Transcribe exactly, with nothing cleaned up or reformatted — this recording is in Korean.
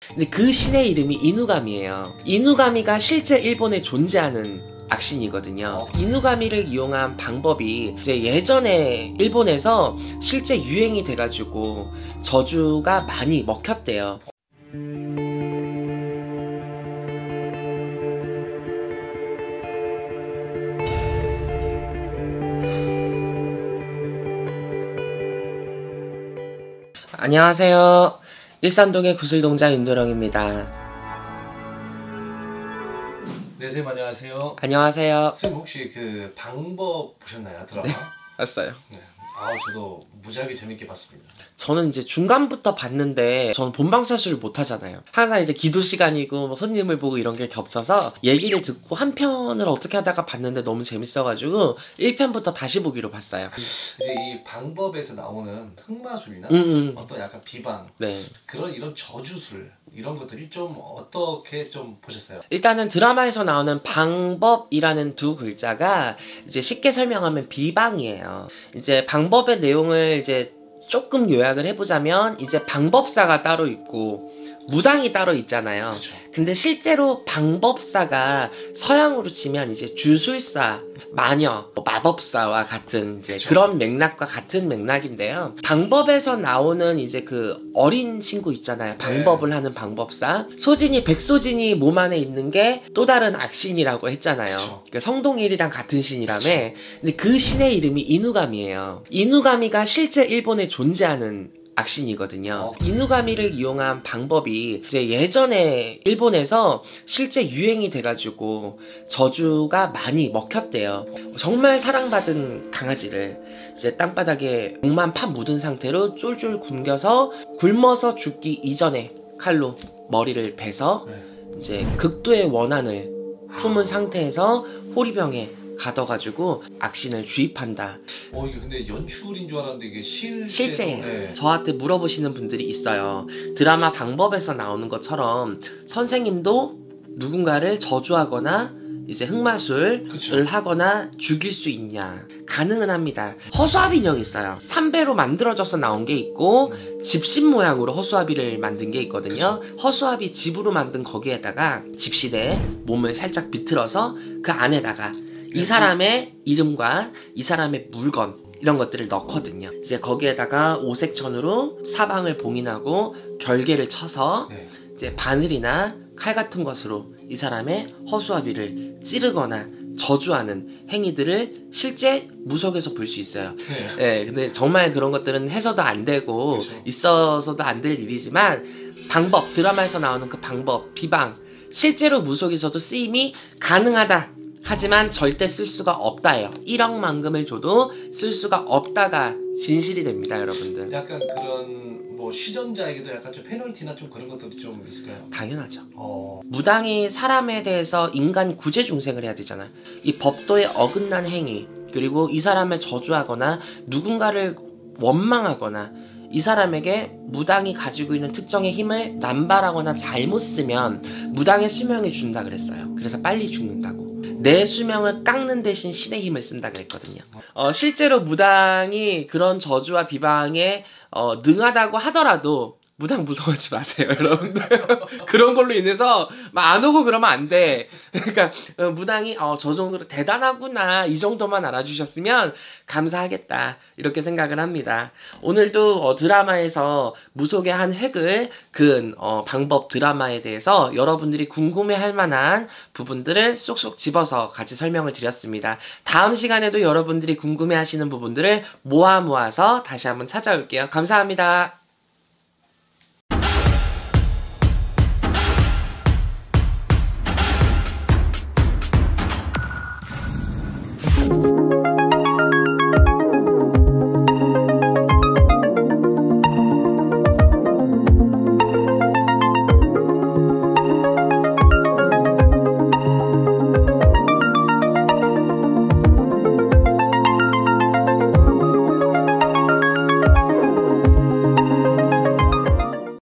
근데 그 신의 이름이 이누가미예요. 이누가미가 실제 일본에 존재하는 악신이거든요. 이누가미를 이용한 방법이 이제 예전에 일본에서 실제 유행이 돼가지고 저주가 많이 먹혔대요. 안녕하세요. 일산동의 구슬동자 윤도령입니다. 네, 선생님 안녕하세요. 안녕하세요. 선생님 혹시 그 방법 보셨나요? 드라마? 네, 봤어요. 네. 아, 저도 무지하게 재밌게 봤습니다. 저는 이제 중간부터 봤는데 저는 본방사수를 못 하잖아요. 항상 이제 기도 시간이고 뭐 손님을 보고 이런 게 겹쳐서 얘기를 듣고 한 편을 어떻게 하다가 봤는데 너무 재밌어가지고 일 편부터 다시 보기로 봤어요. 이제 이 방법에서 나오는 흑마술이나 음, 음. 어떤 약간 비방 네. 그런 이런 저주술 이런 것들이 좀 어떻게 좀 보셨어요? 일단은 드라마에서 나오는 방법이라는 두 글자가 이제 쉽게 설명하면 비방이에요. 이제 방법의 내용을 이제 조금 요약을 해보자면 이제 방법사가 따로 있고 무당이 따로 있잖아요. 그렇죠. 근데 실제로 방법사가 서양으로 치면 이제 주술사, 마녀, 마법사와 같은 이제 그쵸. 그런 맥락과 같은 맥락인데요. 방법에서 나오는 이제 그 어린 친구 있잖아요. 방법을 네. 하는 방법사. 소진이, 백소진이 몸 안에 있는 게 또 다른 악신이라고 했잖아요. 그쵸. 그러니까 성동일이랑 같은 신이라며. 근데 그 신의 이름이 이누가미예요. 이누가미가 실제 일본에 존재하는 악신이거든요. 어. 이누가미를 이용한 방법이 이제 예전에 일본에서 실제 유행이 돼가지고 저주가 많이 먹혔대요. 정말 사랑받은 강아지를 이제 땅바닥에 목만 파 묻은 상태로 쫄쫄 굶겨서 굶어서 죽기 이전에 칼로 머리를 베서 네. 이제 극도의 원한을 품은 상태에서 호리병에 가둬가지고 악신을 주입한다. 어, 이게 근데 연출인 줄 알았는데 이게 실제로 실제예요. 네. 저한테 물어보시는 분들이 있어요. 드라마 방법에서 나오는 것처럼 선생님도 누군가를 저주하거나 이제 흑마술을 그쵸. 하거나 죽일 수 있냐? 가능은 합니다. 허수아비 인형이 있어요. 삼배로 만들어져서 나온 게 있고 음. 집신 모양으로 허수아비를 만든 게 있거든요. 허수아비 집으로 만든 거기에다가 집신에 몸을 살짝 비틀어서 그 안에다가 이 사람의 이름과 이 사람의 물건 이런 것들을 넣거든요. 이제 거기에다가 오색천으로 사방을 봉인하고 결계를 쳐서 네. 이제 바늘이나 칼 같은 것으로 이 사람의 허수아비를 찌르거나 저주하는 행위들을 실제 무속에서 볼 수 있어요. 네. 네, 근데 정말 그런 것들은 해서도 안 되고 그렇죠. 있어서도 안 될 일이지만 방법, 드라마에서 나오는 그 방법, 비방 실제로 무속에서도 쓰임이 가능하다. 하지만 절대 쓸 수가 없다예요. 일억만금을 줘도 쓸 수가 없다가 진실이 됩니다, 여러분들. 약간 그런 뭐 시전자에게도 약간 좀 페널티나 좀 그런 것들이 좀 있을까요? 당연하죠. 어. 무당이 사람에 대해서 인간 구제 중생을 해야 되잖아요. 이 법도에 어긋난 행위, 그리고 이 사람을 저주하거나 누군가를 원망하거나 이 사람에게 무당이 가지고 있는 특정의 힘을 남발하거나 잘못 쓰면 무당의 수명이 준다 그랬어요. 그래서 빨리 죽는다고. 내 수명을 깎는 대신 신의 힘을 쓴다 그랬거든요. 어, 실제로 무당이 그런 저주와 비방에 어, 능하다고 하더라도 무당 무서워하지 마세요, 여러분들. 그런 걸로 인해서 막 안 오고 그러면 안 돼. 그러니까 어, 무당이 어, 저 정도로 대단하구나 이 정도만 알아주셨으면 감사하겠다 이렇게 생각을 합니다. 오늘도 어, 드라마에서 무속의 한 획을 그은 어, 방법 드라마에 대해서 여러분들이 궁금해할 만한 부분들을 쏙쏙 집어서 같이 설명을 드렸습니다. 다음 시간에도 여러분들이 궁금해하시는 부분들을 모아 모아서 다시 한번 찾아올게요. 감사합니다. you